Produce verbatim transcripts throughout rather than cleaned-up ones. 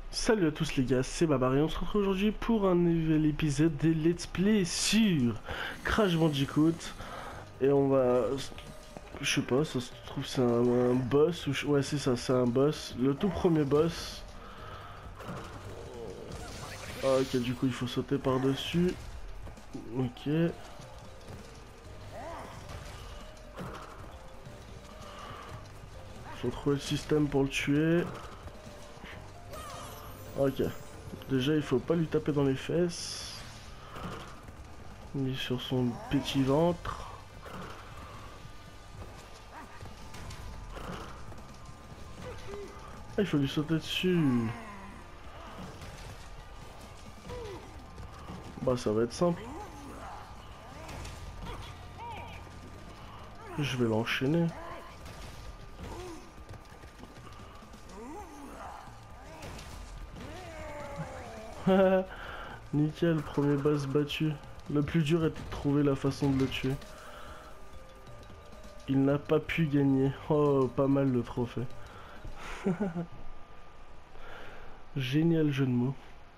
Salut à tous les gars, c'est Babar et on se retrouve aujourd'hui pour un nouvel épisode des Let's Play sur Crash Bandicoot. Et on va... Je sais pas, ça se trouve c'est un, un boss ou... Ouais c'est ça, c'est un boss. Le tout premier boss. Ah, ok, du coup il faut sauter par-dessus. Ok. Faut trouver le système pour le tuer. Ok. Déjà il faut pas lui taper dans les fesses. Il est sur son petit ventre. Ah, il faut lui sauter dessus. Bah ça va être simple. Je vais l'enchaîner. Nickel, premier boss battu. Le plus dur était de trouver la façon de le tuer. Il n'a pas pu gagner. Oh, pas mal le trophée. Génial jeu de mots.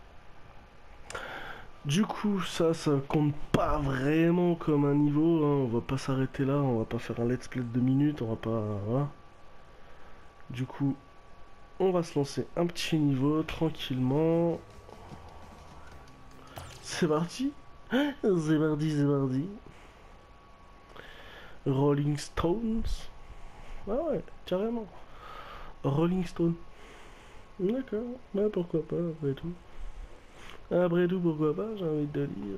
Du coup, ça, ça compte pas vraiment comme un niveau. Hein. On va pas s'arrêter là. On va pas faire un let's play de deux minutes. On va pas... Voilà. Du coup, on va se lancer un petit niveau tranquillement. C'est parti. C'est parti, c'est parti. Rolling Stones. Ah ouais, carrément. Rolling Stone. D'accord, bah pourquoi pas, après tout. Après tout, pourquoi pas, j'ai envie de dire.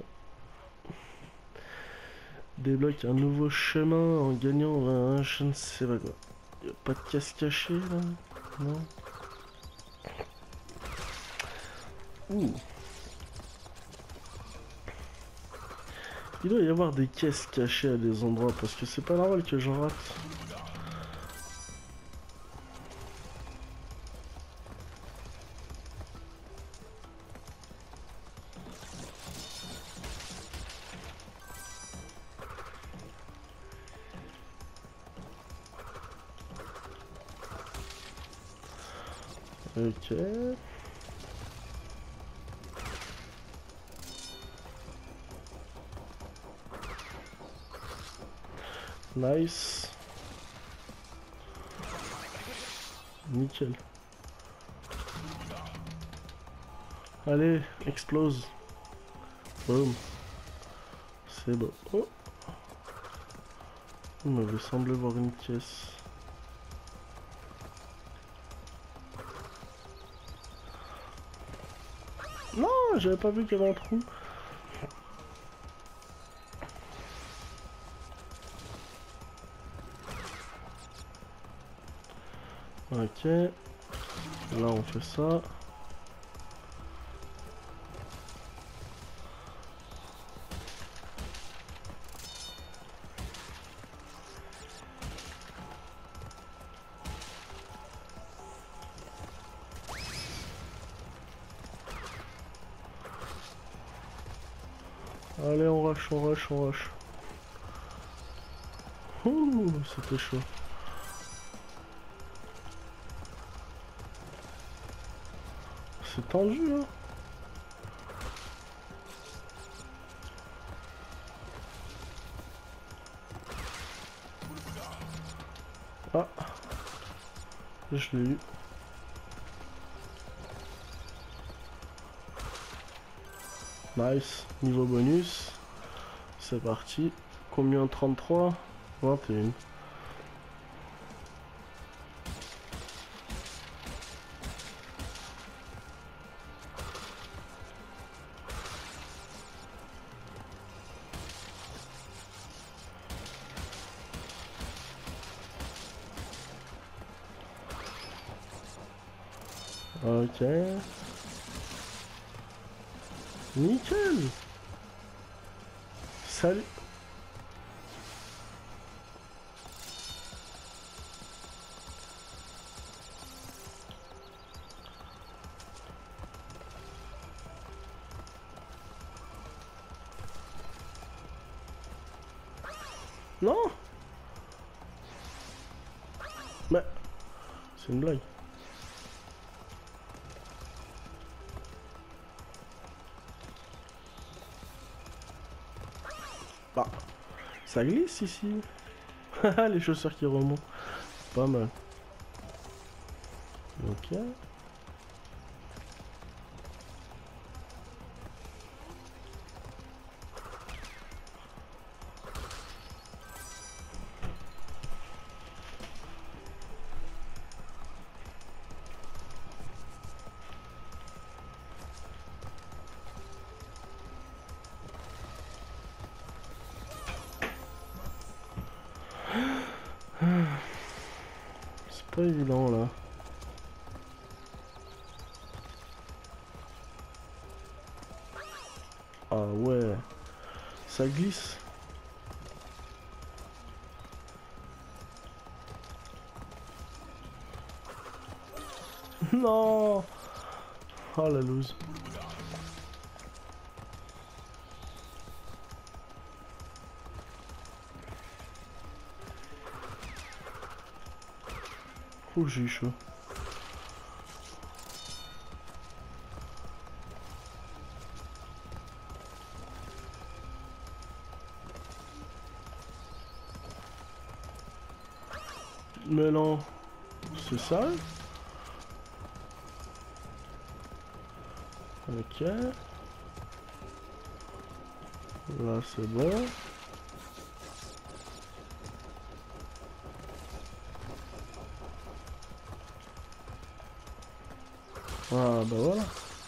Débloque un nouveau chemin en gagnant un je ne sais pas quoi. Y'a pas de casse cachée là? Non. Ouh. Il doit y avoir des caisses cachées à des endroits parce que c'est pas normal que j'en rate. Ok. Nice. Nickel. Allez, explose. Boum. C'est beau. Oh. Il m'avait semblé voir une pièce. Non, j'avais pas vu qu'il y avait un trou. Ok. Là, on fait ça. Allez, on rush, on rush, on rush. Ouh, c'était chaud. C'est tendu, hein. Ah. Je l'ai eu. Nice. Niveau bonus. C'est parti. Combien? Trente-trois? vingt et un. Ok. Nickel. Salut. Non. Mais c'est une blague. Ça glisse ici. Les chaussures qui remontent. Pas mal. Ok. C'est pas évident là. Ah ouais, ça glisse. Non. Oh la loose. Oh, j'ai eu chaud. Mais non, c'est ça? Ok. Là, c'est bon. Ah bah voilà.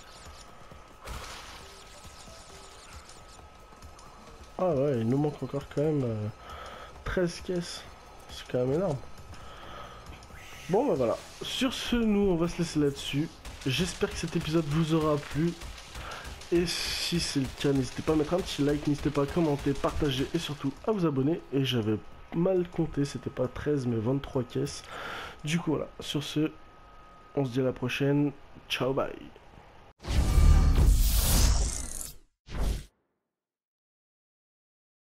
Ah ouais, il nous manque encore quand même euh, treize caisses. C'est quand même énorme. Bon bah voilà. Sur ce, nous, on va se laisser là-dessus. J'espère que cet épisode vous aura plu. Et si c'est le cas, n'hésitez pas à mettre un petit like, n'hésitez pas à commenter, partager et surtout à vous abonner. Et j'avais mal compté, c'était pas treize mais vingt-trois caisses. Du coup voilà, sur ce, on se dit à la prochaine. Ciao, bye.